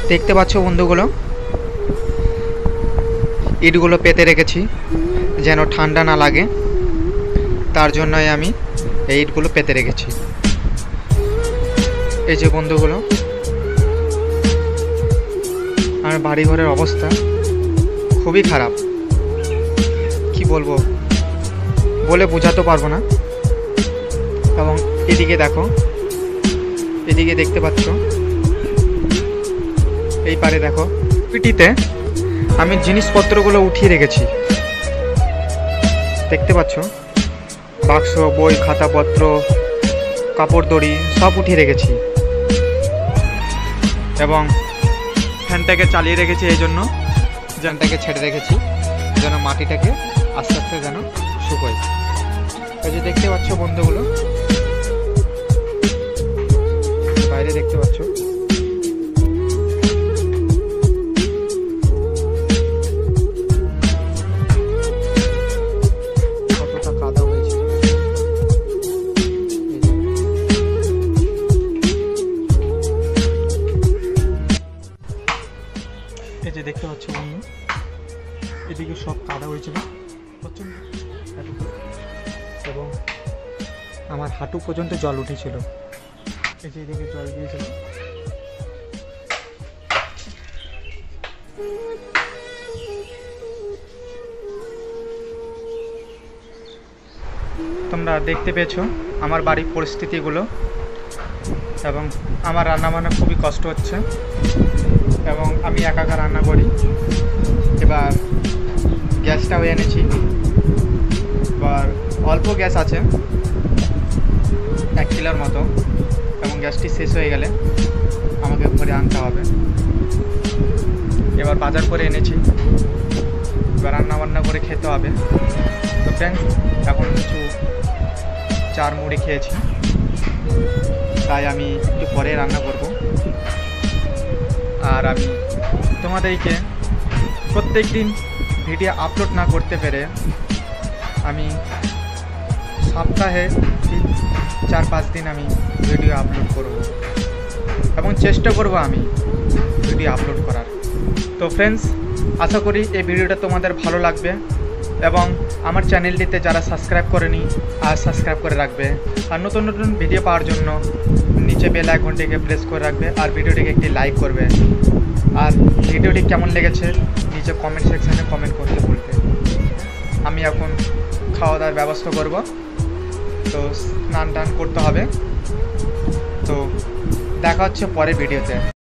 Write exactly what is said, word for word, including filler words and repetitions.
দেখতে পাচ্ছ বন্ধুগুলো, ইটগুলো পেতে রেখেছি যেন ঠান্ডা না লাগে, তার জন্যই আমি এই ইটগুলো পেতে রেখেছি। এই যে বন্ধুগুলো, আমার বাড়িঘরের অবস্থা খুবই খারাপ, কি বলবো, বলে বোঝাতে পারবো না। এবং এদিকে দেখো, এদিকে দেখতে পাচ্ছ, এই পারে দেখো, পিটিতে আমি জিনিসপত্রগুলো উঠিয়ে রেখেছি। দেখতে পাচ্ছ, বাক্স, বই, খাতাপত্র, কাপড় দড়ি সব উঠিয়ে রেখেছি। এবং ফ্যানটাকে চালিয়ে রেখেছি এই জন্য, ফ্যানটাকে ছেড়ে রেখেছি যেন মাটিটাকে আস্তে আস্তে যেন শুকোয়। এই যে দেখতে পাচ্ছ বন্ধুগুলো, বাইরে দেখতে পাচ্ছ কতটা কাদা হয়েছে। এই যে দেখতে পাচ্ছ বন্ধু, এদিকে সব কাদা হয়েছিল প্রচন্ড, এবং আমার হাঁটু পর্যন্ত জল উঠেছিল। এই যে এদিকে জল দিয়েছিল। তোমরা দেখতে পেয়েছো আমার বাড়ির পরিস্থিতিগুলো, এবং আমার রান্নাবান্না খুবই কষ্ট হচ্ছে, এবং আমি একা একা রান্না করি। এবার গ্যাসটাও এনেছি, এবার অল্প গ্যাস আছে এক কিলোর মতো, এবং গ্যাসটি শেষ হয়ে গেলে আমাকে ভরে আনতে হবে। এবার বাজার করে এনেছি, এবার রান্না বান্না করে খেতে হবে। তো ফ্রেন্ডস, এখন কিছু চার মুড়ি খেয়েছি, তাই আমি একটু পরে রান্না করব। আর আমি তোমাদেরকে প্রত্যেক দিন ভিডিও আপলোড না করতে পেরে আমি সপ্তাহে তিন চার পাঁচ দিন আমি ভিডিও আপলোড করব, এবং চেষ্টা করব আমি ভিডিও আপলোড করার। তো ফ্রেন্ডস, আশা করি এই ভিডিওটা তোমাদের ভালো লাগবে, এবং আমার চ্যানেলটিতে যারা সাবস্ক্রাইব করেনি আর সাবস্ক্রাইব করে রাখবে, আর নতুন নতুন ভিডিও পাওয়ার জন্য নিচে বেল আইকনটিকে প্রেস করে রাখবে, আর ভিডিওটিকে একটি লাইক করবে। আর ভিডিওটি কেমন লেগেছে নিচে কমেন্ট সেকশানে কমেন্ট করতে ভুলবে। আমি এখন খাওয়া দাওয়ার ব্যবস্থা করব, তো স্নান টান করতে হবে। তো দেখা হচ্ছে পরের ভিডিওতে।